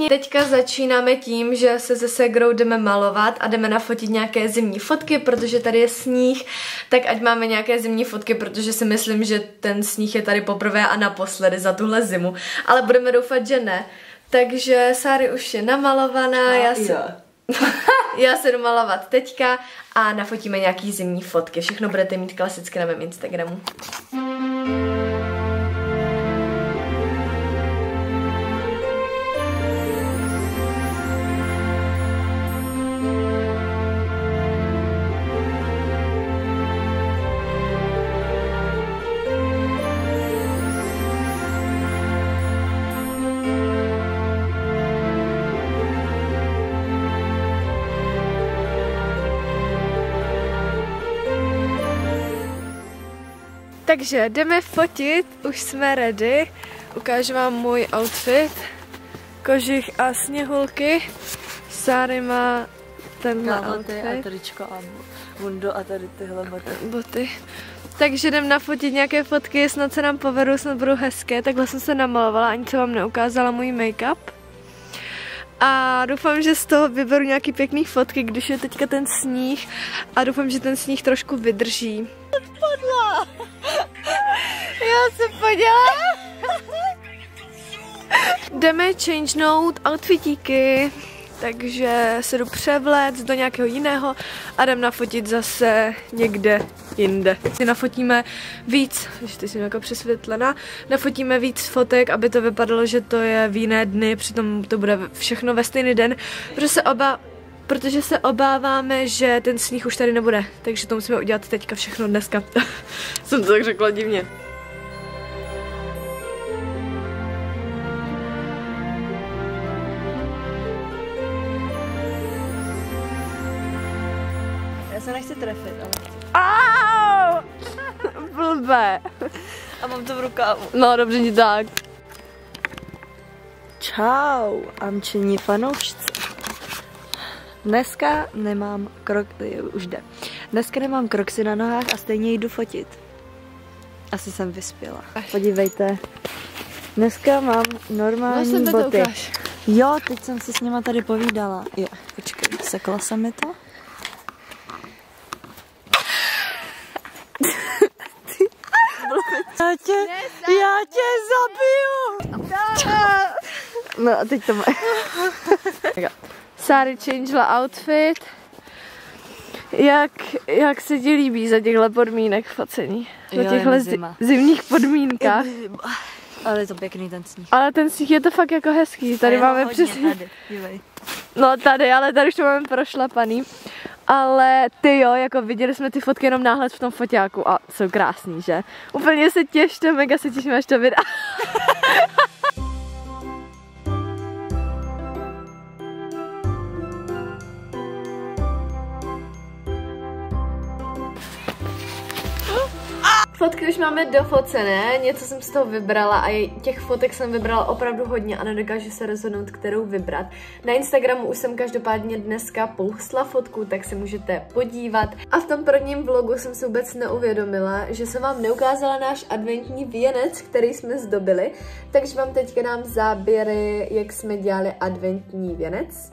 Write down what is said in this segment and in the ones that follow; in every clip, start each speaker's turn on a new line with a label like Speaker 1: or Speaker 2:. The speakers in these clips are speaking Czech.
Speaker 1: Teďka začínáme tím, že se se ségrou jdeme malovat a jdeme nafotit nějaké zimní fotky, protože tady je sníh, tak ať máme nějaké zimní fotky, protože si myslím, že ten sníh je tady poprvé a naposledy za tuhle zimu. Ale budeme doufat, že ne. Takže Sáry už je namalovaná, já se jdu malovat teďka a nafotíme nějaký zimní fotky. Všechno budete mít klasicky na mém Instagramu. Takže jdeme fotit, už jsme ready. Ukážu vám můj outfit. Kožich a sněhulky. Sáry má tenhle outfit.
Speaker 2: A tričko a bundu a tady tyhle
Speaker 1: boty. Takže jdem nafotit nějaké fotky, snad se nám povedou, snad budou hezké. Takhle jsem se namalovala, ani jsem vám neukázala můj make-up. A doufám, že z toho vyberu nějaký pěkný fotky, když je teďka ten sníh. A doufám, že ten sníh trošku vydrží.
Speaker 2: Spadla! Já se podívala!
Speaker 1: Jdeme changenout outfitíky, takže se jdu převléct do nějakého jiného a jdem nafotit zase někde jinde. Si nafotíme víc, když ty jsi jako přesvětlená, nafotíme víc fotek, aby to vypadalo, že to je v jiné dny, přitom to bude všechno ve stejný den, protože se obáváme, že ten sníh už tady nebude, takže to musíme udělat teďka všechno dneska. Jsem to tak řekla divně.
Speaker 2: Já se nechci trefit, ale...
Speaker 1: Au! Blbé.
Speaker 2: A mám to v rukávu.
Speaker 1: No, dobře, ti tak.
Speaker 2: Čau, amčení fanoušci. Dneska nemám Dneska nemám kroksy na nohách a stejně jdu fotit. Asi jsem vyspěla. Podívejte. Dneska mám normální boty. Jo, teď jsem si s nima tady povídala. Jo, počkej, sekla se mi to? Já tě zabiju! No a teď to má.
Speaker 1: Sáry changela outfit. Jak se ti líbí za těchto podmínek focení? Za těchto zimních podmínkách.
Speaker 2: Ale je to pěkný ten sníh.
Speaker 1: Ale ten sníh je to fakt jako hezký. Tady máme přesně. No tady, ale tady už to máme prošlapaný. Ale ty jo, jako viděli jsme ty fotky jenom náhled v tom foťáku a jsou krásný, že? Úplně se těšte, mega se těším, až to videa. Fotky už máme dofocené, něco jsem z toho vybrala a těch fotek jsem vybrala opravdu hodně a nedokážu se rozhodnout, kterou vybrat. Na Instagramu už jsem každopádně dneska postla fotku, tak se můžete podívat. A v tom prvním vlogu jsem si vůbec neuvědomila, že jsem vám neukázala náš adventní věnec, který jsme zdobili, takže vám teďka dám záběry, jak jsme dělali adventní věnec.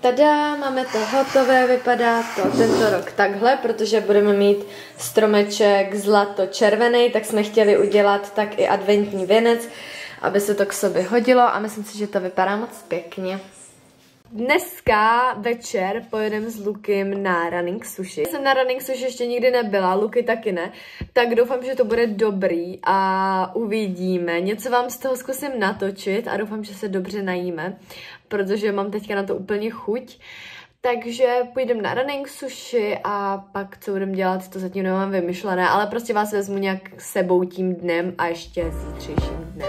Speaker 1: Tada, máme to hotové, vypadá to tento rok takhle, protože budeme mít stromeček zlato-červený, tak jsme chtěli udělat tak i adventní věnec, aby se to k sobě hodilo a myslím si, že to vypadá moc pěkně. Dneska večer pojedeme s Lukem na running sushi. Jsem na running sushi ještě nikdy nebyla, Luky taky ne, tak doufám, že to bude dobrý a uvidíme. Něco vám z toho zkusím natočit a doufám, že se dobře najíme, protože mám teďka na to úplně chuť. Takže půjdeme na running sushi a pak co budeme dělat, to zatím nemám vymyšlené, ale prostě vás vezmu nějak sebou tím dnem a ještě zítřejším dnem.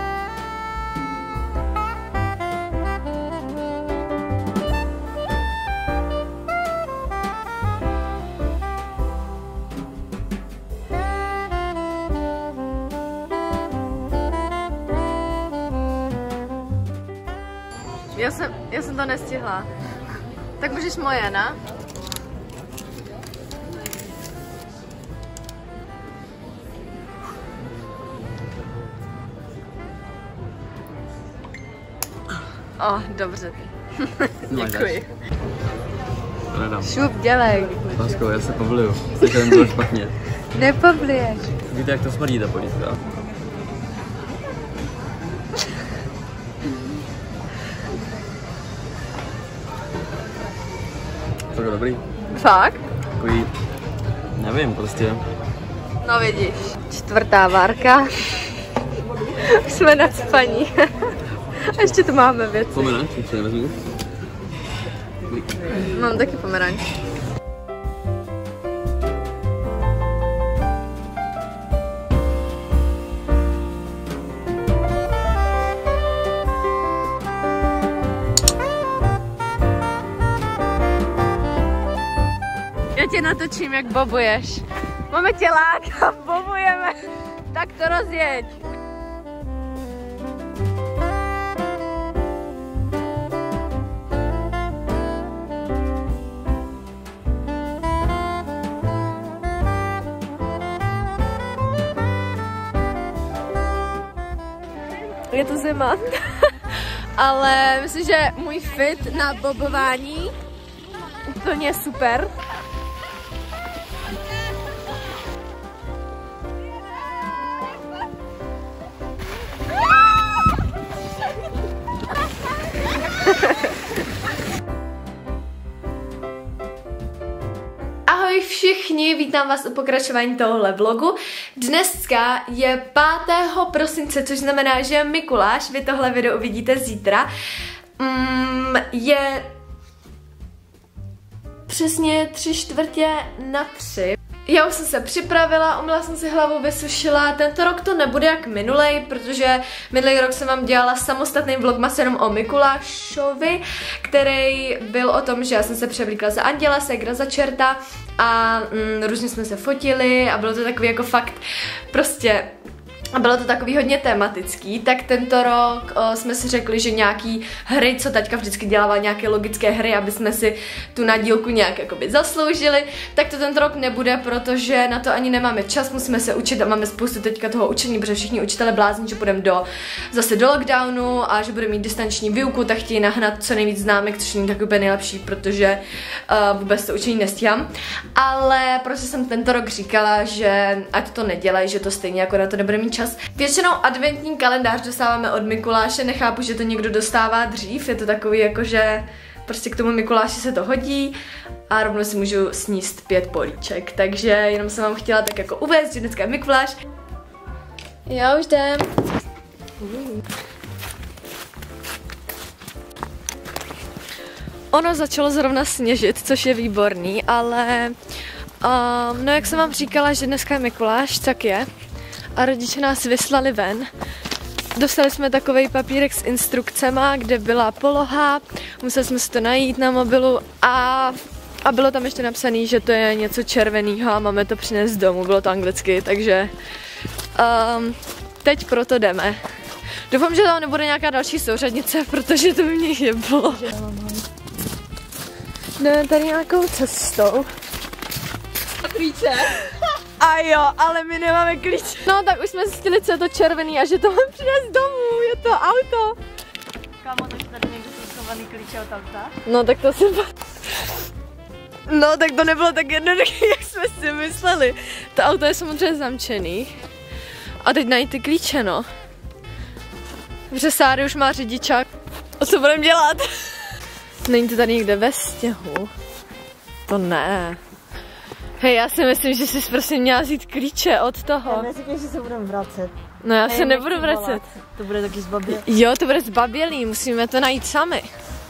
Speaker 1: Já jsem to nestihla. Tak můžeš moje, ne? Dobře. Děkuji. Šup, dělej.
Speaker 3: Lásko, já se pobliju. Slyšel jsem to špatně.
Speaker 1: Nepobluješ.
Speaker 3: Víte, jak to smrdí ta polívka? To je dobrý.
Speaker 1: Fakt?
Speaker 3: Takový, nevím, prostě.
Speaker 1: No vidíš. 4. várka. Jsme na spaní. Ještě tu máme věci.
Speaker 3: Pomeranč, už se nevezmu.
Speaker 1: Mám taky pomeranč. Já tě natočím, jak bobuješ. Máme tělák a bobujeme. Tak to rozjeď. Je to zima, ale myslím, že můj fit na bobování úplně super. Ahoj všichni, vítám vás u pokračování tohohle vlogu. Dneska je 5. prosince, což znamená, že Mikuláš, vy tohle video uvidíte zítra, je přesně 3/4 Já už jsem se připravila, umyla jsem si hlavu, vysušila. Tento rok to nebude jak minulej, protože minulý rok jsem vám dělala samostatný vlogmas jenom o Mikulášovi, který byl o tom, že já jsem se převlíkla za anděla, ségra za čerta a různě jsme se fotili a bylo to takový jako fakt prostě... A bylo to takový hodně tematický, tak tento rok jsme si řekli, že nějaký hry, co taťka vždycky dělala, nějaké logické hry, aby jsme si tu nadílku nějak jakoby zasloužili, tak to tento rok nebude, protože na to ani nemáme čas, musíme se učit a máme spoustu teďka toho učení, protože všichni učitelé blázní, že budeme zase do lockdownu a že budeme mít distanční výuku, tak chtějí nahnat co nejvíc známek, což není tak úplně nejlepší, protože vůbec to učení nestíhám. Ale prostě jsem tento rok říkala, že ať to nedělají, že to stejně jako na to nebude mít čas. Většinou adventní kalendář dostáváme od Mikuláše, nechápu, že to někdo dostává dřív, je to takový jako, že prostě k tomu Mikuláši se to hodí a rovnou si můžu sníst 5 políček, takže jenom jsem vám chtěla tak jako uvést, že dneska je Mikuláš. Já už jdem. Ono začalo zrovna sněžit, což je výborný, ale no jak jsem vám říkala, že dneska je Mikuláš, tak je. A rodiče nás vyslali ven. Dostali jsme takovej papírek s instrukcema, kde byla poloha, museli jsme si to najít na mobilu a bylo tam ještě napsané, že to je něco červeného a máme to přinést domů, bylo to anglicky, takže teď proto jdeme. Doufám, že tam nebude nějaká další souřadnice, protože to by mě jeblo. Jdeme tady nějakou cestou. A klíče? A jo, ale my nemáme klíč. No tak už jsme zjistili, co je to červený a že to mám přinést domů, je to auto.
Speaker 2: Kámo, takže tady někdo jsou schovaný klíče od auta.
Speaker 1: No tak to jsem... No tak to nebylo tak jednoduché, jak jsme si mysleli. To auto je samozřejmě zamčený. A teď najít ty klíče, no. Protože Sáry už má řidičák. A co budeme dělat? Není to tady někde ve stěhu? To ne. Hej, já si myslím, že jsi prostě měla vzít klíče od toho.
Speaker 2: Neříkej, že se budeme vracet.
Speaker 1: No já se nebudu vracet.
Speaker 2: To bude taky zbabělý.
Speaker 1: Jo, to bude zbabělý, musíme to najít sami.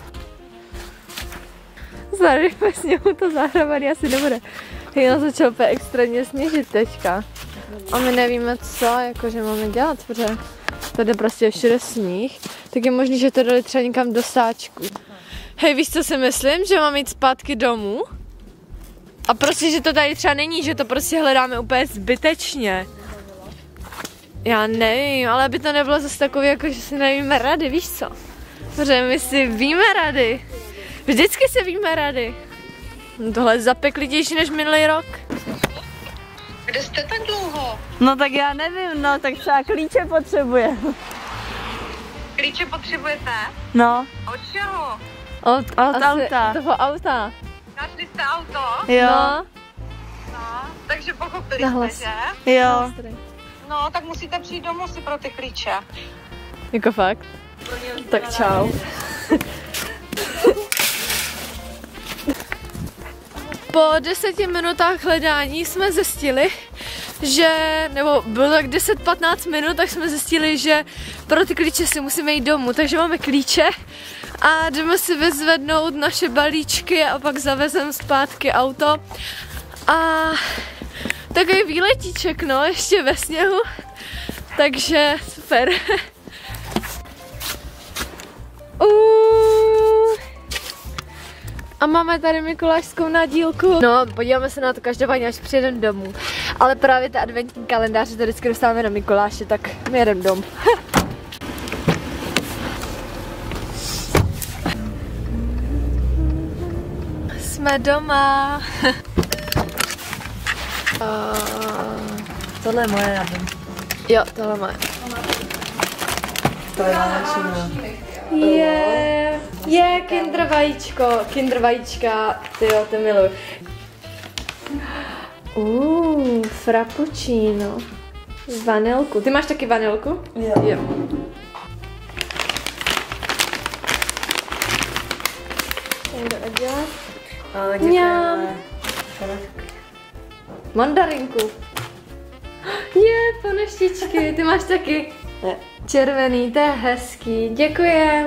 Speaker 1: Zároveň ve sněhu to zahravaný asi nebude. Hej, no začal úplně extrémně sněžit teďka. A my nevíme co, jakože máme dělat, protože tady prostě všude sníh. Tak je možný, že to dali třeba někam do sáčku. Hej, víš co si myslím? Že mám jít zpátky domů. A prostě, že to tady třeba není, že to prostě hledáme úplně zbytečně. Já nevím, ale aby to nebylo zase takové, jako že si nevíme rady, víš co? Protože my si víme rady. Vždycky si víme rady. No tohle je zapeklitější než minulý rok.
Speaker 4: Kde jste tak dlouho?
Speaker 2: No tak já nevím, no tak třeba klíče potřebuje.
Speaker 4: Klíče potřebujete?
Speaker 2: No.
Speaker 4: Od čeho?
Speaker 1: Od
Speaker 2: auta.
Speaker 1: Toho auta.
Speaker 4: Našli jste auto?
Speaker 2: Jo.
Speaker 1: No.
Speaker 4: No, takže pochopili
Speaker 1: Nahlas.
Speaker 4: jste, že?
Speaker 2: Jo.
Speaker 4: No, tak musíte přijít domů si pro ty klíče.
Speaker 1: Jako fakt? Tak čau. Po 10 minutách hledání jsme zjistili, že, nebo bylo tak 10-15 minut, tak jsme zjistili, že pro ty klíče si musíme jít domů, takže máme klíče a jdeme si vyzvednout naše balíčky a pak zavezeme zpátky auto. A takový výletíček, no, ještě ve sněhu, takže super. A máme tady mikulášskou nadílku. No, podíváme se na to každopádně, až přijedeme domů. Ale právě ty adventní kalendáře to vždycky dostáváme na Mikuláše, tak my jedeme domů. Jsme doma.
Speaker 2: Tohle je moje, já vím.
Speaker 1: Jo, tohle má.
Speaker 2: To je náročné.
Speaker 1: Je, kinder vajíčko, kinder vajíčka, tyjo, to miluji. Frappuccino. Vanilku. Ty máš taky vanilku? Jo. Mňam. Mandarinku. Poneštičky, ty máš taky?
Speaker 2: Ne.
Speaker 1: Červený, to je hezký, děkujem.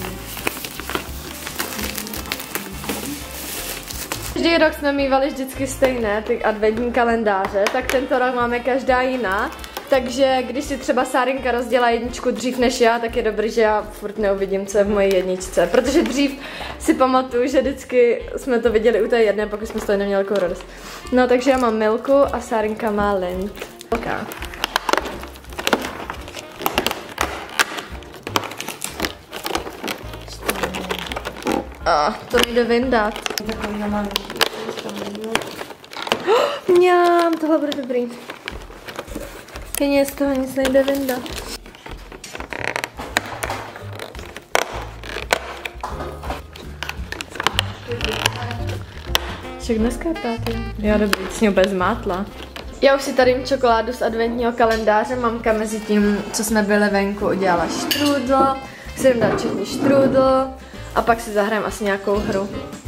Speaker 1: Každý rok jsme mívali vždycky stejné, ty adventní kalendáře, tak tento rok máme každá jiná. Takže když si třeba Sárinka rozdělá jedničku dřív než já, tak je dobrý, že já furt neuvidím, co je v mojí jedničce. Protože dřív si pamatuju, že vždycky jsme to viděli u té jedné, pokud jsme z toho neměli velkou radost. No takže já mám Milku a Sárinka má Lind. Okay. To nejde vyndat. Mňam, tohle bude dobrý. Kyně z toho nic nejde vyndat. Však dneska je pátý. Jo, dobrý, jsi mě úplně zmátla. Já už si tady jim čokoládu z adventního kalendáře. Mamka mezi tím, co jsme byli venku, udělala štrůdl. Chci jim dát četný štrůdl a pak si zahrajeme asi nějakou hru.